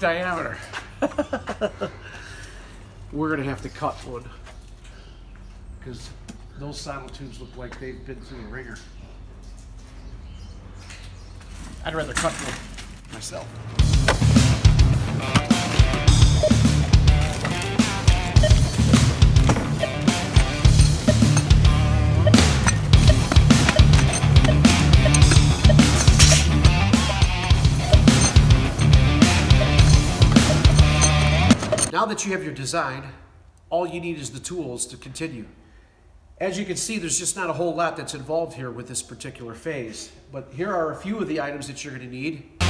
diameter. We're gonna have to cut one because those saddle tubes look like they've been through the ringer. I'd rather cut one myself. Now that you have your design, all you need is the tools to continue. As you can see, there's just not a whole lot that's involved here with this particular phase, but here are a few of the items that you're going to need.